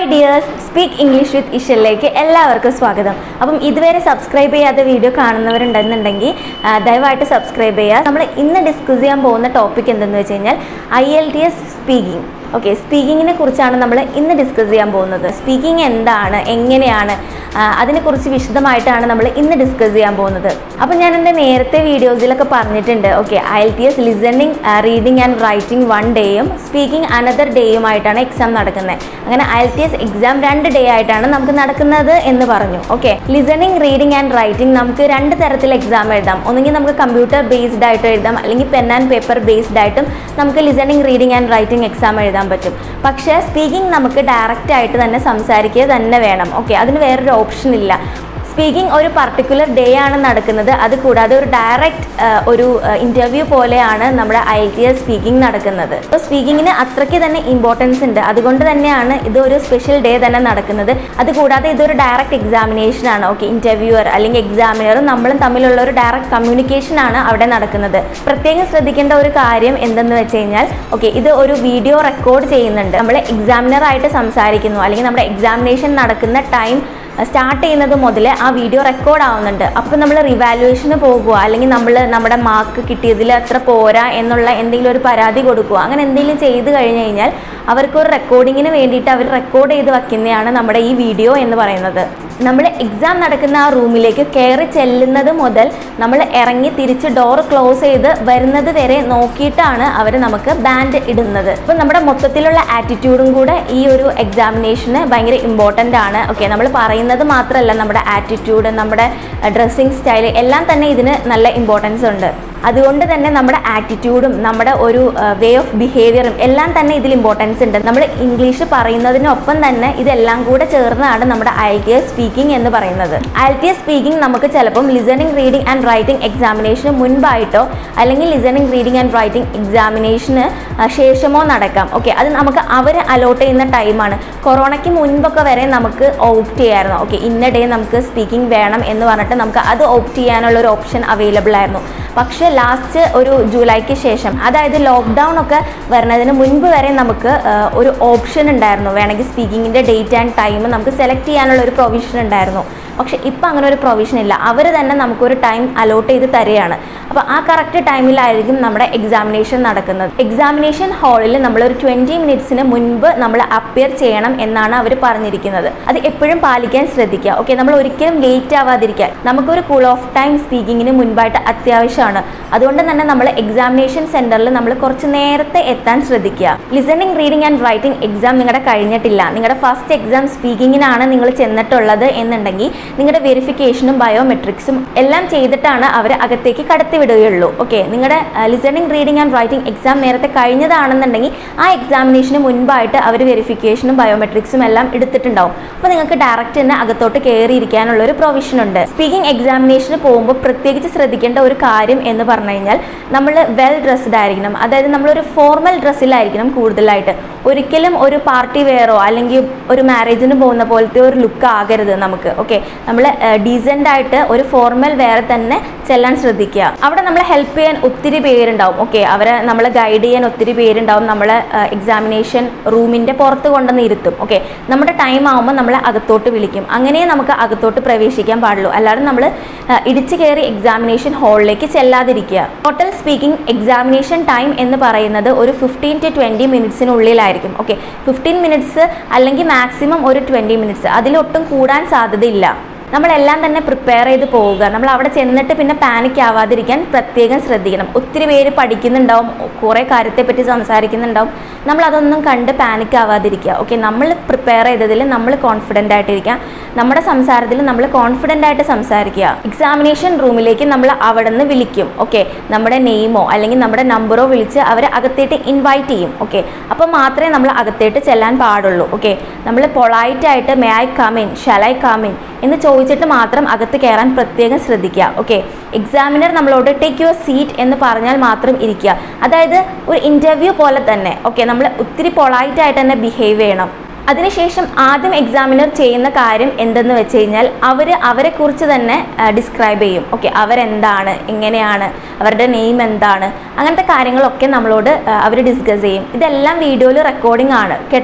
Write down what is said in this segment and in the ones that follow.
dears, speak English with ഇഷലിലേക്ക് എല്ലാവർക്കും സ്വാഗതം. അപ്പം ഇതുവരെ സബ്സ്ക്രൈബ് ചെയ്യാത്ത വീഡിയോ കാണുന്നവരുണ്ടെന്നുണ്ടെങ്കിൽ ദയവായിട്ട് സബ്സ്ക്രൈബ് ചെയ്യുക. നമ്മൾ ഇന്ന് ഡിസ്കസ് ചെയ്യാൻ പോകുന്ന ടോപ്പിക് എന്തെന്ന് വെച്ച് കഴിഞ്ഞാൽ IELTS സ്പീക്കിംഗ്. ഓക്കെ, സ്പീക്കിങ്ങിനെ കുറിച്ചാണ് നമ്മൾ ഇന്ന് ഡിസ്കസ് ചെയ്യാൻ പോകുന്നത്. സ്പീക്കിംഗ് എന്താണ്, എങ്ങനെയാണ്, അതിനെക്കുറിച്ച് വിശദമായിട്ടാണ് നമ്മൾ ഇന്ന് ഡിസ്കസ് ചെയ്യാൻ പോകുന്നത്. അപ്പോൾ ഞാൻ എൻ്റെ നേരത്തെ വീഡിയോസിലൊക്കെ പറഞ്ഞിട്ടുണ്ട്. Okay, IELTS listening, reading and writing 1 ഡേയും സ്പീക്കിംഗ് അനദർ ഡേയുമായിട്ടാണ് എക്സാം നടക്കുന്നത്. അങ്ങനെ IELTS എക്സാം 2 ഡേ ആയിട്ടാണ് നമുക്ക് നടക്കുന്നത് എന്ന് പറഞ്ഞു. Okay, listening, reading and writing നമുക്ക് 2 തരത്തിൽ എക്സാം എഴുതാം. ഒന്നുകിൽ നമുക്ക് കമ്പ്യൂട്ടർ ബേസ്ഡ് ആയിട്ട് എഴുതാം, അല്ലെങ്കിൽ പെൻ ആൻഡ് പേപ്പർ ബേസ്ഡ് ആയിട്ടും നമുക്ക് listening, reading and writing exam എഴുതാൻ പറ്റും. പക്ഷേ സ്പീക്കിംഗ് നമുക്ക് ഡയറക്റ്റ് ആയിട്ട് തന്നെ സംസാരിക്കുക തന്നെ വേണം. ഓക്കെ, അതിന് വേറൊരു ഓപ്ഷൻ ഇല്ല. സ്പീക്കിംഗ് ഒരു പർട്ടിക്കുലർ ഡേ ആണ് നടക്കുന്നത്. അതുകൂടാതെ ഒരു ഡയറക്റ്റ് ഒരു ഇൻ്റർവ്യൂ പോലെയാണ് നമ്മുടെ IELTS സ്പീക്കിംഗ് നടക്കുന്നത്. അപ്പോൾ സ്പീക്കിങ്ങിന് അത്രയ്ക്ക് തന്നെ ഇമ്പോർട്ടൻസ് ഉണ്ട്. അതുകൊണ്ട് തന്നെയാണ് ഇതൊരു സ്പെഷ്യൽ ഡേ തന്നെ നടക്കുന്നത്. അതുകൂടാതെ ഇതൊരു ഡയറക്റ്റ് എക്സാമിനേഷൻ ആണ്. ഓക്കെ, ഇൻ്റർവ്യൂവർ അല്ലെങ്കിൽ എക്സാമിനറും നമ്മളും തമ്മിലുള്ള ഒരു ഡയറക്റ്റ് കമ്മ്യൂണിക്കേഷൻ ആണ് അവിടെ നടക്കുന്നത്. പ്രത്യേകം ശ്രദ്ധിക്കേണ്ട ഒരു കാര്യം എന്തെന്ന് വെച്ച് കഴിഞ്ഞാൽ, ഓക്കെ, ഇത് ഒരു വീഡിയോ റെക്കോർഡ് ചെയ്യുന്നുണ്ട്. നമ്മൾ എക്സാമിനറായിട്ട് സംസാരിക്കുന്നു, അല്ലെങ്കിൽ നമ്മുടെ എക്സാമിനേഷൻ നടക്കുന്ന ടൈം സ്റ്റാർട്ട് ചെയ്യുന്നത് മുതൽ ആ വീഡിയോ റെക്കോർഡ് ആവുന്നുണ്ട്. അപ്പോൾ നമ്മൾ റിവാലുവേഷന് പോകുക, അല്ലെങ്കിൽ നമ്മുടെ മാർക്ക് കിട്ടിയതിൽ അത്ര പോരാ എന്നുള്ള എന്തെങ്കിലും ഒരു പരാതി കൊടുക്കുക, അങ്ങനെ എന്തെങ്കിലും ചെയ്ത് കഴിഞ്ഞ് കഴിഞ്ഞാൽ അവർക്കൊരു റെക്കോർഡിങ്ങിന് വേണ്ടിയിട്ട് അവർ റെക്കോർഡ് ചെയ്ത് വയ്ക്കുന്നതാണ് നമ്മുടെ ഈ വീഡിയോ എന്ന് പറയുന്നത്. നമ്മൾ എക്സാം നടക്കുന്ന ആ റൂമിലേക്ക് കയറി ചെല്ലുന്നത് മുതൽ നമ്മൾ ഇറങ്ങി തിരിച്ച് ഡോർ ക്ലോസ് ചെയ്ത് വരുന്നത് വരെ നോക്കിയിട്ടാണ് അവർ നമുക്ക് ബാൻഡ് ഇടുന്നത്. അപ്പോൾ നമ്മുടെ മൊത്തത്തിലുള്ള ആറ്റിറ്റ്യൂഡും കൂടെ ഈ ഒരു എക്സാമിനേഷന് ഭയങ്കര ഇമ്പോർട്ടൻ്റ് ആണ്. ഓക്കെ, നമ്മൾ പറയുന്നത് മാത്രമല്ല, നമ്മുടെ ആറ്റിറ്റ്യൂഡ്, നമ്മുടെ ഡ്രസ്സിങ് സ്റ്റൈൽ എല്ലാം തന്നെ ഇതിന് നല്ല ഇമ്പോർട്ടൻസ് ഉണ്ട്. അതുകൊണ്ട് തന്നെ നമ്മുടെ ആറ്റിറ്റ്യൂഡും നമ്മുടെ ഒരു വേ ഓഫ് ബിഹേവിയറും എല്ലാം തന്നെ ഇതിൽ ഇമ്പോർട്ടൻസ് ഉണ്ട്. നമ്മൾ ഇംഗ്ലീഷ് പറയുന്നതിനൊപ്പം തന്നെ ഇതെല്ലാം കൂടെ ചേർന്നാണ് നമ്മുടെ IELTS സ്പീക്കിംഗ് എന്ന് പറയുന്നത്. IELTS സ്പീക്കിംഗ് നമുക്ക് ചിലപ്പം ലിസണിങ്, റീഡിംഗ് ആൻഡ് റൈറ്റിംഗ് എക്സാമിനേഷന് മുൻപായിട്ടോ അല്ലെങ്കിൽ ലിസണിങ്, റീഡിംഗ് ആൻഡ് റൈറ്റിംഗ് എക്സാമിനേഷന് ശേഷമോ നടക്കാം. ഓക്കെ, അത് നമുക്ക് അവർ അലോട്ട് ചെയ്യുന്ന ടൈമാണ്. കൊറോണയ്ക്ക് മുൻപൊക്കെ വരെ നമുക്ക് ഓപ്റ്റ് ചെയ്യായിരുന്നു. ഓക്കെ, ഇന്ന ഡേ നമുക്ക് സ്പീക്കിംഗ് വേണം എന്ന് പറഞ്ഞിട്ട് നമുക്ക് അത് ഓപ്റ്റ് ചെയ്യാനുള്ള ഒരു ഓപ്ഷൻ അവൈലബിൾ ആയിരുന്നു. പക്ഷേ ലാസ്റ്റ് ഒരു ജൂലൈക്ക് ശേഷം, അതായത് ലോക്ക്ഡൗൺ ഒക്കെ വരുന്നതിന് മുൻപ് വരെ നമുക്ക് ഒരു ഓപ്ഷൻ ഉണ്ടായിരുന്നു. വേണമെങ്കിൽ സ്പീക്കിങ്ങിൻ്റെ ഡേറ്റ് ആൻഡ് ടൈം നമുക്ക് സെലക്ട് ചെയ്യാനുള്ള ഒരു പ്രൊവിഷൻ ഉണ്ടായിരുന്നു. പക്ഷേ ഇപ്പം അങ്ങനെ ഒരു പ്രൊവിഷൻ ഇല്ല. അവർ തന്നെ നമുക്കൊരു ടൈം അലോട്ട് ചെയ്ത് തരികയാണ്. അപ്പോൾ ആ കറക്റ്റ് ടൈമിലായിരിക്കും നമ്മുടെ എക്സാമിനേഷൻ നടക്കുന്നത്. എക്സാമിനേഷൻ ഹാളിൽ നമ്മളൊരു 20 മിനിറ്റ്സിന് മുൻപ് നമ്മൾ അപ്പിയർ ചെയ്യണം എന്നാണ് അവർ പറഞ്ഞിരിക്കുന്നത്. അത് എപ്പോഴും പാലിക്കാൻ ശ്രദ്ധിക്കുക. ഓക്കെ, നമ്മൾ ഒരിക്കലും ലേറ്റ് ആവാതിരിക്കുക. നമുക്കൊരു കൂൾ ഓഫ് ടൈം സ്പീക്കിങ്ങിന് മുൻപായിട്ട് അത്യാവശ്യമാണ്. അതുകൊണ്ട് തന്നെ നമ്മൾ എക്സാമിനേഷൻ സെൻറ്ററിൽ നമ്മൾ കുറച്ച് നേരത്തെ എത്താൻ ശ്രദ്ധിക്കുക. Listening, reading and writing exam നിങ്ങളുടെ കഴിഞ്ഞിട്ടില്ല, നിങ്ങളുടെ ഫസ്റ്റ് എക്സാം സ്പീക്കിങ്ങിനാണ് നിങ്ങൾ ചെന്നിട്ടുള്ളത് എന്നുണ്ടെങ്കിൽ നിങ്ങളുടെ വെരിഫിക്കേഷനും ബയോമെട്രിക്സും എല്ലാം ചെയ്തിട്ടാണ് അവർ അകത്തേക്ക് കടത്തിവിടുകയുള്ളൂ. ഓക്കെ, നിങ്ങളുടെ listening, reading and writing exam നേരത്തെ കഴിഞ്ഞതാണെന്നുണ്ടെങ്കിൽ ആ എക്സാമിനേഷന് മുൻപായിട്ട് അവർ വെരിഫിക്കേഷനും ബയോമെട്രിക്സും എല്ലാം എടുത്തിട്ടുണ്ടാവും. അപ്പോൾ നിങ്ങൾക്ക് ഡയറക്റ്റ് തന്നെ അകത്തോട്ട് കയറിയിരിക്കാനുള്ള ഒരു പ്രൊവിഷൻ ഉണ്ട്. സ്പീക്കിംഗ് എക്സാമിനേഷന് പോകുമ്പോൾ പ്രത്യേകിച്ച് ശ്രദ്ധിക്കേണ്ട ഒരു കാര്യം എന്ന് പറഞ്ഞു കഴിഞ്ഞാൽ, നമ്മൾ വെൽ ഡ്രസ്ഡ് ആയിരിക്കണം. അതായത് നമ്മളൊരു ഫോർമൽ ഡ്രസ്സിലായിരിക്കണം കൂടുതലായിട്ട്. ഒരിക്കലും ഒരു പാർട്ടി വെയറോ അല്ലെങ്കിൽ ഒരു മാരേജിന് പോകുന്ന പോലത്തെ ഒരു ലുക്ക് ആകരുത് നമുക്ക്. ഓക്കെ, നമ്മൾ ഡീസൻ്റ് ആയിട്ട് ഒരു ഫോർമൽ വെയർ തന്നെ ചെല്ലാൻ ശ്രദ്ധിക്കുക. അവിടെ നമ്മളെ ഹെൽപ്പ് ചെയ്യാൻ ഒത്തിരി പേരുണ്ടാവും. ഓക്കെ, അവരെ നമ്മളെ ഗൈഡ് ചെയ്യാൻ ഒത്തിരി പേരുണ്ടാവും. നമ്മളെ എക്സാമിനേഷൻ റൂമിൻ്റെ പുറത്ത് കൊണ്ടുവന്ന് ഇരുത്തും. ഓക്കെ, നമ്മുടെ ടൈം ആകുമ്പോൾ നമ്മളെ അകത്തോട്ട് വിളിക്കും. അങ്ങനെ നമുക്ക് അകത്തോട്ട് പ്രവേശിക്കാൻ പാടുള്ളൂ. അല്ലാതെ നമ്മൾ ഇടിച്ചു കയറി എക്സാമിനേഷൻ ഹാളിലേക്ക് ചെല്ലാതിരിക്കുക. ടോട്ടൽ സ്പീക്കിംഗ് എക്സാമിനേഷൻ ടൈം എന്ന് പറയുന്നത് ഒരു 15 to 20 മിനിറ്റ്സിനുള്ളിലായിരിക്കും. ഓക്കെ, 15 മിനിറ്റ്സ് അല്ലെങ്കിൽ മാക്സിമം ഒരു 20 മിനിറ്റ്സ്, അതിലൊട്ടും കൂടാൻ സാധ്യതയില്ല. നമ്മളെല്ലാം തന്നെ പ്രിപ്പയർ ചെയ്ത് പോവുക. നമ്മൾ അവിടെ ചെന്നിട്ട് പിന്നെ പാനിക് ആവാതിരിക്കാൻ പ്രത്യേകം ശ്രദ്ധിക്കണം. ഒത്തിരി പേര് പഠിക്കുന്നുണ്ടാവും, കുറേ കാര്യത്തെപ്പറ്റി സംസാരിക്കുന്നുണ്ടാവും. നമ്മളതൊന്നും കണ്ട് പാനിക് ആവാതിരിക്കുക. ഓക്കെ, നമ്മൾ പ്രിപ്പയർ ചെയ്തതിൽ നമ്മൾ കോൺഫിഡൻ്റ് ആയിട്ടിരിക്കുക. നമ്മുടെ സംസാരത്തിൽ നമ്മൾ കോൺഫിഡൻ്റ് ആയിട്ട് സംസാരിക്കുക. എക്സാമിനേഷൻ റൂമിലേക്ക് നമ്മൾ അവിടെ നിന്ന് വിളിക്കും. ഓക്കെ, നമ്മുടെ നെയിമോ അല്ലെങ്കിൽ നമ്മുടെ നമ്പറോ വിളിച്ച് അവരെ അകത്തേട്ട് ഇൻവൈറ്റ് ചെയ്യും. ഓക്കെ, അപ്പോൾ മാത്രമേ നമ്മൾ അകത്തേട്ട് ചെല്ലാൻ പാടുള്ളൂ. ഓക്കെ, നമ്മൾ പൊളൈറ്റായിട്ട് may I come in, shall I come in എന്ന് ചോദിച്ചിട്ട് മാത്രം അകത്ത് കയറാൻ പ്രത്യേകം ശ്രദ്ധിക്കുക. ഓക്കെ, എക്സാമിനർ നമ്മളോട് ടേക്ക് യുവർ സീറ്റ് എന്ന് പറഞ്ഞാൽ മാത്രം ഇരിക്കുക. അതായത് ഒരു ഇൻ്റർവ്യൂ പോലെ തന്നെ. ഓക്കെ, നമ്മൾ ഒത്തിരി പൊളൈറ്റായിട്ട് തന്നെ ബിഹേവ് ചെയ്യണം. അതിനുശേഷം ആദ്യം എക്സാമിനർ ചെയ്യുന്ന കാര്യം എന്തെന്ന് വെച്ച് കഴിഞ്ഞാൽ, അവരെക്കുറിച്ച് തന്നെ ഡിസ്ക്രൈബ് ചെയ്യും. ഓക്കെ, അവരെന്താണ്, എങ്ങനെയാണ്, അവരുടെ നെയിം എന്താണ്, അങ്ങനത്തെ കാര്യങ്ങളൊക്കെ നമ്മളോട് അവർ ഡിസ്കസ് ചെയ്യും. ഇതെല്ലാം വീഡിയോയിൽ റെക്കോർഡിംഗ് ആണ് കേട്ടോ.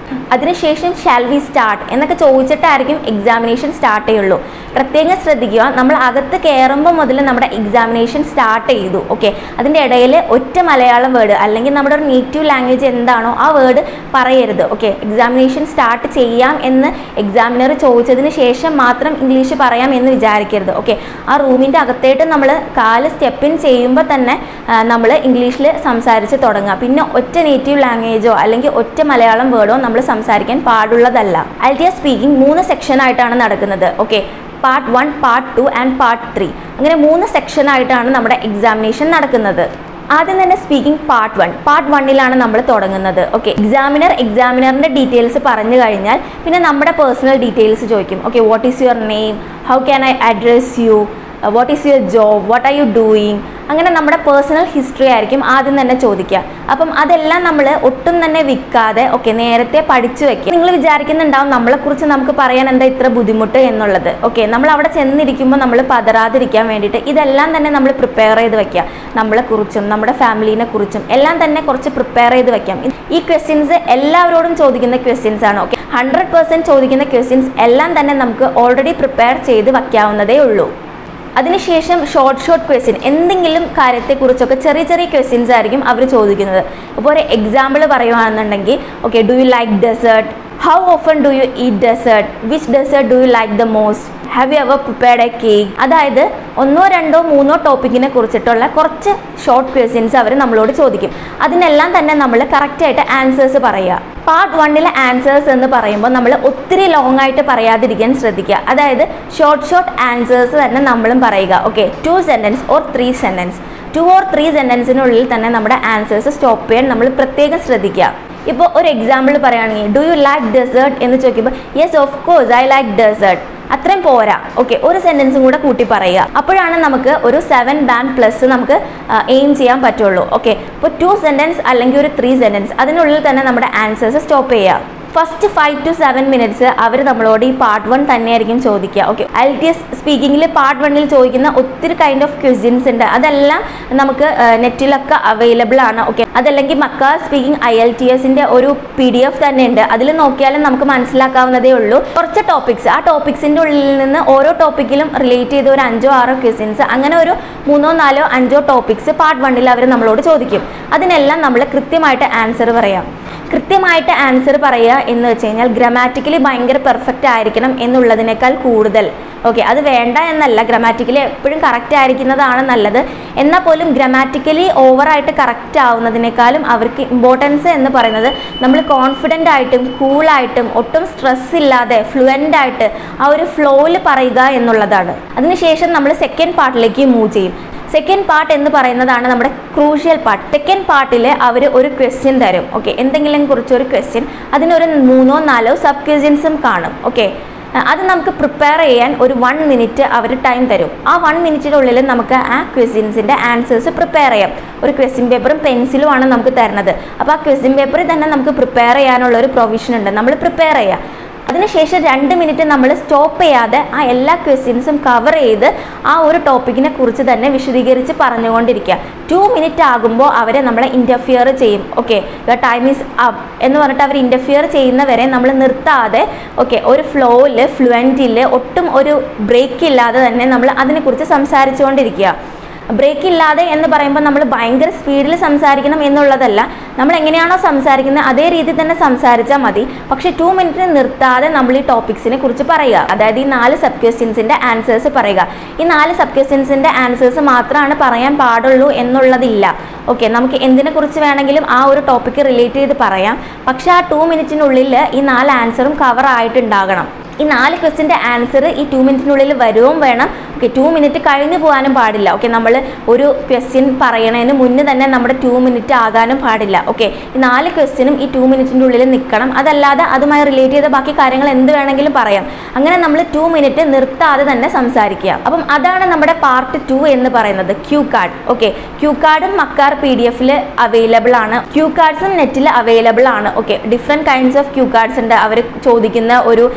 അതിനുശേഷം ഷാൽ വി സ്റ്റാർട്ട് എന്നൊക്കെ ചോദിച്ചിട്ടായിരിക്കും എക്സാമിനേഷൻ സ്റ്റാർട്ട് ചെയ്യുള്ളൂ. പ്രത്യേകം ശ്രദ്ധിക്കുക, നമ്മൾ അകത്ത് കയറുമ്പോൾ മുതൽ നമ്മുടെ എക്സാമിനേഷൻ സ്റ്റാർട്ട് ചെയ്തു. ഓക്കെ, അതിൻ്റെ ഇടയിൽ ഒറ്റ മലയാളം വേർഡ് അല്ലെങ്കിൽ നമ്മുടെ ഒരു നേറ്റീവ് ലാംഗ്വേജ് എന്താണോ ആ വേർഡ് പറയരുത്. ഓക്കെ, എക്സാമിനേഷൻ സ്റ്റാർട്ട് ചെയ്യാം എന്ന് എക്സാമിനർ ചോദിച്ചതിന് ശേഷം മാത്രം ഇംഗ്ലീഷ് പറയാം എന്ന് വിചാരിക്കരുത്. ഓക്കെ, ആ റൂമിൻ്റെ അകത്തേട്ട് നമ്മൾ കാല് സ്റ്റെപ്പിൻ ചെയ്യുമ്പോൾ തന്നെ നമ്മൾ ഇംഗ്ലീഷിൽ സംസാരിച്ച് തുടങ്ങുക. പിന്നെ ഒറ്റ നേറ്റീവ് ലാംഗ്വേജോ അല്ലെങ്കിൽ ഒറ്റ മലയാളം വേർഡോ നമ്മൾ സംസാരിക്കാൻ പാടുള്ളതല്ല. IELTS സ്പീക്കിംഗ് 3 സെക്ഷനായിട്ടാണ് നടക്കുന്നത്. Okay, part 1, part 2 and part 3 അങ്ങനെ 3 സെക്ഷനായിട്ടാണ് നമ്മുടെ എക്സാമിനേഷൻ നടക്കുന്നത്. ആദ്യം തന്നെ സ്പീക്കിംഗ് പാർട്ട് 1. പാർട്ട് 1ലാണ് നമ്മൾ തുടങ്ങുന്നത്. ഓക്കെ, എക്സാമിനറിൻ്റെ ഡീറ്റെയിൽസ് പറഞ്ഞു കഴിഞ്ഞാൽ പിന്നെ നമ്മുടെ പേഴ്സണൽ ഡീറ്റെയിൽസ് ചോദിക്കും. Okay, what is your name, how can I address you, what is your job, what are you doing, അങ്ങനെ നമ്മുടെ പേഴ്സണൽ ഹിസ്റ്ററി ആയിരിക്കും ആദ്യം തന്നെ ചോദിക്കുക. അപ്പം അതെല്ലാം നമ്മൾ ഒട്ടും തന്നെ വിൽക്കാതെ ഓക്കെ നേരത്തെ പഠിച്ചു വെക്കുക. നിങ്ങൾ വിചാരിക്കുന്നുണ്ടാവും നമ്മളെക്കുറിച്ച് നമുക്ക് പറയാൻ എന്താ ഇത്ര ബുദ്ധിമുട്ട് എന്നുള്ളത്. ഓക്കെ, നമ്മൾ അവിടെ ചെന്നിരിക്കുമ്പോൾ നമ്മൾ പതറാതിരിക്കാൻ വേണ്ടിയിട്ട് ഇതെല്ലാം തന്നെ നമ്മൾ പ്രിപ്പയർ ചെയ്ത് വെക്കുക. നമ്മളെക്കുറിച്ചും നമ്മുടെ ഫാമിലീനെ കുറിച്ചും എല്ലാം തന്നെ കുറച്ച് പ്രിപ്പയർ ചെയ്ത് വെക്കാം. ഈ ക്വസ്റ്റ്യൻസ് എല്ലാവരോടും ചോദിക്കുന്ന ക്വസ്റ്റ്യൻസ് ആണ്. ഓക്കെ, 100% ചോദിക്കുന്ന ക്വസ്റ്റ്യൻസ് എല്ലാം തന്നെ നമുക്ക് ഓൾറെഡി പ്രിപ്പയർ ചെയ്ത് വയ്ക്കാവുന്നതേ ഉള്ളൂ. അതിനുശേഷം ഷോർട്ട് ക്വസ്റ്റ്യൻ, എന്തെങ്കിലും കാര്യത്തെക്കുറിച്ചൊക്കെ ചെറിയ ക്വസ്റ്റ്യൻസ് ആയിരിക്കും അവർ ചോദിക്കുന്നത്. അപ്പോൾ ഒരു എക്സാമ്പിൾ പറയുകയാണെന്നുണ്ടെങ്കിൽ okay, do you like dessert, how often do you eat dessert, which dessert do you like the most, have you ever prepared a cake. അതായത് 1, 2, 3 ടോപ്പിക്കിനെ കുറിച്ചിട്ടുള്ള കുറച്ച് ഷോർട്ട് ക്വസ്റ്റ്യൻസ് അവർ നമ്മളോട് ചോദിക്കും. അതിനെല്ലാം തന്നെ നമ്മൾ കറക്റ്റായിട്ട് ആൻസേഴ്സ് പറയുക. പാർട്ട് 1ലെ ആൻസേഴ്സ് എന്ന് പറയുമ്പോൾ നമ്മൾ ഒത്തിരി ലോങ് ആയിട്ട് പറയാതിരിക്കാൻ ശ്രദ്ധിക്കുക. അതായത് ഷോർട്ട് ആൻസേഴ്സ് തന്നെ നമ്മളും പറയുക. Okay, 2 sentence or 3 sentence, 2 or 3 സെൻറ്റൻസിനുള്ളിൽ തന്നെ നമ്മുടെ ആൻസേഴ്സ് സ്റ്റോപ്പ് ചെയ്യാൻ നമ്മൾ പ്രത്യേകം ശ്രദ്ധിക്കുക. ഇപ്പോൾ ഒരു എക്സാമ്പിൾ പറയുകയാണെങ്കിൽ ഡു യു ലൈക്ക് ഡെസേർട്ട് എന്ന് ചോദിക്കുമ്പോൾ yes of course I like dessert, അത്രയും പോരാ. ഓക്കെ, ഒരു സെൻറ്റൻസും കൂടെ കൂട്ടി പറയുക. അപ്പോഴാണ് നമുക്ക് ഒരു 7 ബാൻഡ് പ്ലസ് നമുക്ക് എയിം ചെയ്യാൻ പറ്റുള്ളൂ. ഓക്കെ, ഇപ്പോൾ 2 സെൻറ്റൻസ് അല്ലെങ്കിൽ ഒരു 3 സെൻറ്റൻസ് അതിനുള്ളിൽ തന്നെ നമ്മുടെ ആൻസേഴ്സ് സ്റ്റോപ്പ് ചെയ്യുക. ഫസ്റ്റ് 5 to 7 മിനിറ്റ്സ് അവർ നമ്മളോട് ഈ പാർട്ട് 1 തന്നെയായിരിക്കും ചോദിക്കുക. ഓക്കെ, IELTS സ്പീക്കിങ്ങിൽ പാർട്ട് 1ൽ ചോദിക്കുന്ന ഒത്തിരി കൈൻഡ് ഓഫ് ക്വസ്റ്റ്യൻസ് ഉണ്ട്. അതെല്ലാം നമുക്ക് നെറ്റിലൊക്കെ അവൈലബിൾ ആണ്. ഓക്കെ, അതല്ലെങ്കിൽ മക്ക സ്പീക്കിംഗ് IELTSന്റെ ഒരു PDF തന്നെ ഉണ്ട്. അതിൽ നോക്കിയാലും നമുക്ക് മനസ്സിലാക്കാവുന്നതേ ഉള്ളൂ. കുറച്ച് ടോപ്പിക്സ്, ആ ടോപ്പിക്സിൻ്റെ ഉള്ളിൽ നിന്ന് ഓരോ ടോപ്പിക്കിലും റിലേറ്റ് ചെയ്ത ഒരു 5 or 6 ക്വസ്റ്റ്യൻസ്, അങ്ങനെ ഒരു 3, 4, 5 ടോപ്പിക്സ് പാർട്ട് 1ൽ അവർ നമ്മളോട് ചോദിക്കും. അതിനെല്ലാം നമ്മൾ കൃത്യമായിട്ട് ആൻസർ പറയാം. കൃത്യമായിട്ട് ആൻസർ പറയുക എന്ന് വെച്ച് കഴിഞ്ഞാൽ ഗ്രാമാറ്റിക്കലി ഭയങ്കര പെർഫെക്റ്റ് ആയിരിക്കണം എന്നുള്ളതിനേക്കാൾ കൂടുതൽ. ഓക്കെ, അത് വേണ്ട എന്നല്ല, ഗ്രാമാറ്റിക്കലി എപ്പോഴും കറക്റ്റ് ആയിരിക്കുന്നതാണ് നല്ലത്. എന്നാൽ പോലും ഗ്രാമാറ്റിക്കലി ഓവറായിട്ട് കറക്റ്റ് ആവുന്നതിനേക്കാളും അവർക്ക് ഇമ്പോർട്ടൻസ് എന്ന് പറയുന്നത് നമ്മൾ കോൺഫിഡൻ്റ് ആയിട്ടും കൂളായിട്ടും ഒട്ടും സ്ട്രെസ് ഇല്ലാതെ ഫ്ലുവൻ്റ് ആയിട്ട് ആ ഒരു ഫ്ലോയിൽ പറയുക എന്നുള്ളതാണ്. അതിനുശേഷം നമ്മൾ സെക്കൻഡ് പാർട്ടിലേക്ക് മൂവ് ചെയ്യും. സെക്കൻഡ് പാർട്ട് എന്ന് പറയുന്നതാണ് നമ്മുടെ ക്രൂഷ്യൽ പാർട്ട്. സെക്കൻഡ് പാർട്ടിൽ അവർ ഒരു ക്വസ്റ്റ്യൻ തരും. ഓക്കെ, എന്തെങ്കിലും കുറിച്ചൊരു ക്വസ്റ്റ്യൻ, അതിനൊരു 3 or 4 സബ് ക്വസ്റ്റ്യൻസും കാണും. ഓക്കെ, അത് നമുക്ക് പ്രിപ്പയർ ചെയ്യാൻ ഒരു 1 മിനിറ്റ് അവർ ടൈം തരും. ആ 1 മിനിറ്റിൻ്റെ ഉള്ളിൽ നമുക്ക് ആ ക്വസ്റ്റ്യൻസിൻ്റെ ആൻസേഴ്സ് പ്രിപ്പയർ ചെയ്യാം. ഒരു ക്വസ്റ്റ്യൻ പേപ്പറും പെൻസിലും ആണ് നമുക്ക് തരുന്നത്. അപ്പോൾ ആ ക്വസ്റ്റ്യൻ പേപ്പറിൽ തന്നെ നമുക്ക് പ്രിപ്പയർ ചെയ്യാനുള്ള ഒരു പ്രൊവിഷൻ ഉണ്ട്. നമ്മൾ പ്രിപ്പയർ ചെയ്യുക. അതിനുശേഷം 2 മിനിറ്റ് നമ്മൾ സ്റ്റോപ്പ് ചെയ്യാതെ ആ എല്ലാ ക്വസ്റ്റ്യൻസും കവർ ചെയ്ത് ആ ഒരു ടോപ്പിക്കിനെ കുറിച്ച് തന്നെ വിശദീകരിച്ച് പറഞ്ഞുകൊണ്ടിരിക്കുക. 2 മിനിറ്റ് ആകുമ്പോൾ അവരെ നമ്മളെ ഇൻ്റർഫിയർ ചെയ്യും. Okay, your time is up എന്ന് പറഞ്ഞിട്ട് അവർ ഇൻ്റർഫിയർ ചെയ്യുന്നവരെ നമ്മൾ നിർത്താതെ ഓക്കെ ഒരു ഫ്ലോയിൽ ഫ്ലുവൻറ്റിൽ ഒട്ടും ഒരു ബ്രേക്ക് ഇല്ലാതെ തന്നെ നമ്മൾ അതിനെക്കുറിച്ച് സംസാരിച്ചുകൊണ്ടിരിക്കുക. ബ്രേക്ക് ഇല്ലാതെ എന്ന് പറയുമ്പോൾ നമ്മൾ ഭയങ്കര സ്പീഡിൽ സംസാരിക്കണം എന്നുള്ളതല്ല. നമ്മൾ എങ്ങനെയാണോ സംസാരിക്കുന്നത് അതേ രീതിയിൽ തന്നെ സംസാരിച്ചാൽ മതി. പക്ഷേ 2 മിനിറ്റ് നിർത്താതെ നമ്മൾ ഈ ടോപ്പിക്സിനെ കുറിച്ച് പറയുക. അതായത് ഈ 4 സബ് ക്വസ്റ്റ്യൻസിൻ്റെ ആൻസേഴ്സ് പറയുക. ഈ 4 സബ് ക്വസ്റ്റ്യൻസിൻ്റെ ആൻസേഴ്സ് മാത്രമാണ് പറയാൻ പാടുള്ളൂ എന്നുള്ളതില്ല. ഓക്കെ, നമുക്ക് എന്തിനെക്കുറിച്ച് വേണമെങ്കിലും ആ ഒരു ടോപ്പിക്ക് റിലേറ്റ് ചെയ്ത് പറയാം. പക്ഷേ ആ 2 മിനിറ്റിനുള്ളിൽ ഈ 4 ആൻസറും കവർ ആയിട്ടുണ്ടാകണം. ഈ 4 ക്വസ്റ്റ്യൻ്റെ ആൻസർ ഈ 2 മിനിറ്റിനുള്ളിൽ വരുകയും വേണം. ഓക്കെ, 2 മിനിറ്റ് കഴിഞ്ഞു പോകാനും പാടില്ല. ഓക്കെ, നമ്മൾ ഒരു ക്വസ്റ്റ്യൻ പറയണതിന് മുന്നേ തന്നെ നമ്മുടെ 2 മിനിറ്റ് ആകാനും പാടില്ല. ഓക്കെ, ഈ 4 ക്വസ്റ്റ്യനും ഈ 2 മിനിറ്റിൻ്റെ ഉള്ളിൽ നിൽക്കണം. അതല്ലാതെ അതുമായി റിലേറ്റ് ചെയ്ത ബാക്കി കാര്യങ്ങൾ എന്ത് വേണമെങ്കിലും പറയാം. അങ്ങനെ നമ്മൾ 2 മിനിറ്റ് നിർത്താതെ തന്നെ സംസാരിക്കുക. അപ്പം അതാണ് നമ്മുടെ പാർട്ട് 2 എന്ന് പറയുന്നത്, ക്യൂ കാർഡ്. ഓക്കെ, ക്യൂ കാർഡും മക്കാർ PDF-ൽ അവൈലബിൾ ആണ്. ക്യൂ കാർഡ്സും നെറ്റിൽ അവൈലബിൾ ആണ്. Okay, different kinds of cue cards ഉണ്ട്. അവർ ചോദിക്കുന്ന ഒരു 7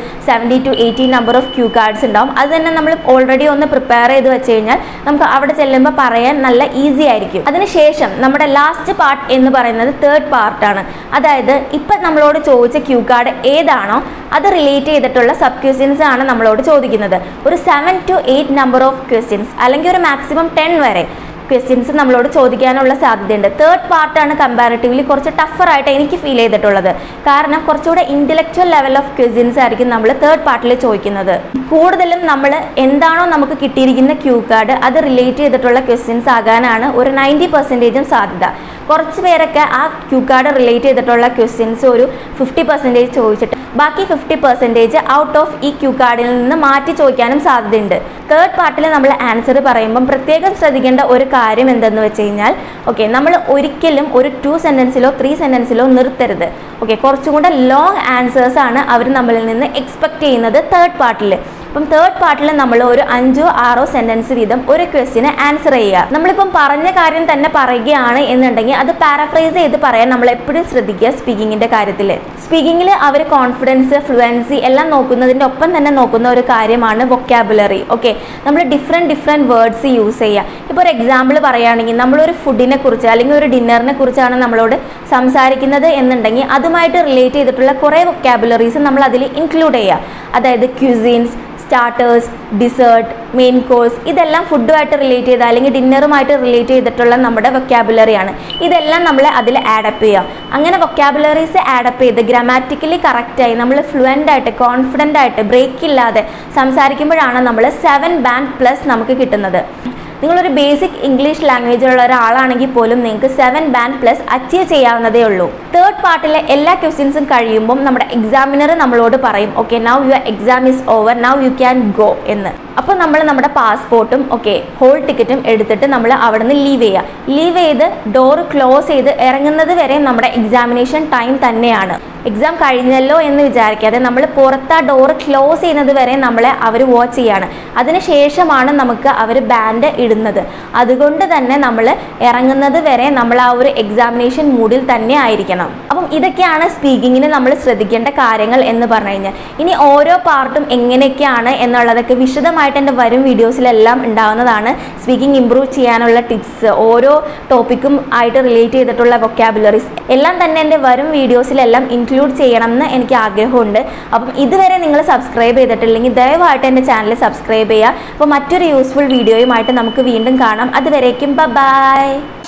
70 to 80 number of cue cards ഉണ്ടാവും. അത് തന്നെ നമ്മൾ ഓൾറെഡി ഒന്ന് പ്രിപ്പയർ ചെയ്ത് വെച്ച് കഴിഞ്ഞാൽ നമുക്ക് അവിടെ ചെല്ലുമ്പോൾ പറയാൻ നല്ല ഈസി ആയിരിക്കും. അതിനുശേഷം നമ്മുടെ ലാസ്റ്റ് പാർട്ട് എന്ന് പറയുന്നത് തേർഡ് പാർട്ടാണ്. അതായത് ഇപ്പം നമ്മളോട് ചോദിച്ച ക്യൂ കാർഡ് ഏതാണോ അത് റിലേറ്റ് ചെയ്തിട്ടുള്ള സബ് ക്വസ്റ്റ്യൻസ് ആണ് നമ്മളോട് ചോദിക്കുന്നത്. ഒരു 7 to 8 നമ്പർ ഓഫ് ക്വസ്റ്റ്യൻസ് അല്ലെങ്കിൽ ഒരു മാക്സിമം 10 വരെ ക്വസ്റ്റ്യൻസ് നമ്മളോട് ചോദിക്കാനുള്ള സാധ്യതയുണ്ട്. തേർഡ് പാർട്ടാണ് കമ്പാരിറ്റീവ്ലി കുറച്ച് ടഫറായിട്ട് എനിക്ക് ഫീൽ ചെയ്തിട്ടുള്ളത്. കാരണം കുറച്ചുകൂടെ ഇൻ്റലക്ച്വൽ ലെവൽ ഓഫ് ക്വസ്റ്റ്യൻസ് ആയിരിക്കും നമ്മൾ തേർഡ് പാർട്ടിൽ ചോദിക്കുന്നത്. കൂടുതലും നമ്മൾ എന്താണോ നമുക്ക് കിട്ടിയിരിക്കുന്ന ക്യൂ കാർഡ് അത് റിലേറ്റ് ചെയ്തിട്ടുള്ള ക്വസ്റ്റ്യൻസ് ആകാനാണ് ഒരു 90% സാധ്യത. കുറച്ച് പേരൊക്കെ ആ ക്യൂ കാർഡ് റിലേറ്റ് ചെയ്തിട്ടുള്ള ക്വസ്റ്റ്യൻസ് ഒരു 50% ചോദിച്ചിട്ട് ബാക്കി 50% ഔട്ട് ഓഫ് ഈ ക്യൂ കാർഡിൽ നിന്ന് മാറ്റി ചോദിക്കാനും സാധ്യതയുണ്ട്. തേർഡ് പാർട്ടിൽ നമ്മൾ ആൻസർ പറയുമ്പം പ്രത്യേകം ശ്രദ്ധിക്കേണ്ട ഒരു കാര്യം എന്തെന്ന് വെച്ച് കഴിഞ്ഞാൽ നമ്മൾ ഒരിക്കലും ഒരു 2 സെൻറ്റൻസിലോ 3 സെൻറ്റൻസിലോ നിർത്തരുത്. കുറച്ചും കൂടെ ലോങ് ആൻസേഴ്സ് ആണ് അവർ നമ്മളിൽ നിന്ന് എക്സ്പെക്ട് ചെയ്യുന്നത് തേർഡ് പാർട്ടിൽ. അപ്പം തേർഡ് പാർട്ടിൽ നമ്മൾ ഒരു 5-6 സെൻറ്റൻസ് വീതം ഒരു ക്വസ്റ്റിന് ആൻസർ ചെയ്യുക. നമ്മളിപ്പം പറഞ്ഞ കാര്യം തന്നെ പറയുകയാണ് എന്നുണ്ടെങ്കിൽ അത് പാരഫ്രൈസ് ചെയ്ത് പറയാൻ നമ്മൾ എപ്പോഴും ശ്രദ്ധിക്കുക. സ്പീക്കിങ്ങിൻ്റെ കാര്യത്തിൽ അവർ കോൺഫിഡൻസ്, ഫ്ലുവൻസി എല്ലാം നോക്കുന്നതിൻ്റെ ഒപ്പം തന്നെ നോക്കുന്ന ഒരു കാര്യമാണ് വൊക്കാബുലറി. നമ്മൾ ഡിഫറെൻറ്റ് വേർഡ്സ് യൂസ് ചെയ്യുക. ഇപ്പോൾ ഒരു എക്സാമ്പിൾ പറയുകയാണെങ്കിൽ നമ്മളൊരു ഫുഡിനെ കുറിച്ച് അല്ലെങ്കിൽ ഒരു ഡിന്നറിനെ കുറിച്ചാണ് നമ്മളോട് സംസാരിക്കുന്നത് എന്നുണ്ടെങ്കിൽ അതുമായിട്ട് റിലേറ്റ് ചെയ്തിട്ടുള്ള കുറേ വൊക്കാബുലറീസ് നമ്മൾ അതിൽ ഇൻക്ലൂഡ് ചെയ്യുക. അതായത് cuisines, starters, dessert, main course, ഇതെല്ലാം ഫുഡുമായിട്ട് റിലേറ്റ് ചെയ്ത അല്ലെങ്കിൽ ഡിന്നറുമായിട്ട് റിലേറ്റ് ചെയ്തിട്ടുള്ള നമ്മുടെ വൊക്കാബുലറിയാണ്. ഇതെല്ലാം നമ്മൾ അതിൽ ആഡപ്പ് ചെയ്യുക. അങ്ങനെ വൊക്കാബുലറീസ് ആഡപ്പ് ചെയ്ത് ഗ്രാമാറ്റിക്കലി കറക്റ്റായി നമ്മൾ ഫ്ലുവൻ്റ് ആയിട്ട് കോൺഫിഡൻ്റ് ആയിട്ട് ബ്രേക്ക് ഇല്ലാതെ സംസാരിക്കുമ്പോഴാണ് നമ്മൾ 7 ബാൻഡ് പ്ലസ് നമുക്ക് കിട്ടുന്നത്. നിങ്ങളൊരു ബേസിക് ഇംഗ്ലീഷ് ലാംഗ്വേജിലുള്ള ഒരാളാണെങ്കിൽ പോലും നിങ്ങൾക്ക് 7 ബാൻഡ് പ്ലസ് അച്ചീവ് ചെയ്യാവുന്നതേ ഉള്ളൂ. തേർഡ് പാർട്ടിലെ എല്ലാ ക്വസ്റ്റ്യൻസും കഴിയുമ്പം നമ്മുടെ എക്സാമിനർ നമ്മളോട് പറയും now your exam is over, now you can go എന്ന്. അപ്പോൾ നമ്മൾ നമ്മുടെ പാസ്പോർട്ടും ഹോൾ ടിക്കറ്റും എടുത്തിട്ട് നമ്മൾ അവിടെ നിന്ന് ലീവ് ചെയ്ത് ഡോറ് ക്ലോസ് ചെയ്ത് ഇറങ്ങുന്നത് വരെ നമ്മുടെ എക്സാമിനേഷൻ ടൈം തന്നെയാണ്. എക്സാം കഴിഞ്ഞല്ലോ എന്ന് വിചാരിക്കാതെ നമ്മൾ പുറത്ത് ആ ഡോറ് ക്ലോസ് ചെയ്യുന്നത് വരെ നമ്മളെ അവർ വാച്ച് ചെയ്യാണ്. അതിനുശേഷമാണ് നമുക്ക് അവർ ബാൻഡ് ഇടുന്നത്. അതുകൊണ്ട് തന്നെ നമ്മൾ ഇറങ്ങുന്നത് വരെ നമ്മൾ ആ ഒരു എക്സാമിനേഷൻ മൂഡിൽ തന്നെ ആയിരിക്കണം. അപ്പം ഇതൊക്കെയാണ് സ്പീക്കിങ്ങിന് നമ്മൾ ശ്രദ്ധിക്കേണ്ട കാര്യങ്ങൾ എന്ന് പറഞ്ഞു കഴിഞ്ഞാൽ. ഇനി ഓരോ പാർട്ടും എങ്ങനെയൊക്കെയാണ് എന്നുള്ളതൊക്കെ വിശദമായിട്ട് എൻ്റെ വരും വീഡിയോസിലെല്ലാം ഉണ്ടാകുന്നതാണ്. സ്പീക്കിംഗ് ഇംപ്രൂവ് ചെയ്യാനുള്ള ടിപ്സ്, ഓരോ ടോപ്പിക്കും ആയിട്ട് റിലേറ്റ് ചെയ്തിട്ടുള്ള വൊക്കാബുലറീസ് എല്ലാം തന്നെ എൻ്റെ വരും വീഡിയോസിലെല്ലാം ഇൻക്ലൂഡ് ചെയ്യണം എന്ന് എനിക്ക് ആഗ്രഹമുണ്ട്. അപ്പം ഇതുവരെ നിങ്ങൾ സബ്സ്ക്രൈബ് ചെയ്തിട്ടില്ലെങ്കിൽ ദയവായിട്ട് എൻ്റെ ചാനൽ സബ്സ്ക്രൈബ് ചെയ്യുക. അപ്പോൾ മറ്റൊരു യൂസ്ഫുൾ വീഡിയോയുമായിട്ട് നമുക്ക് വീണ്ടും കാണാം. അതുവരേക്കും ബൈ.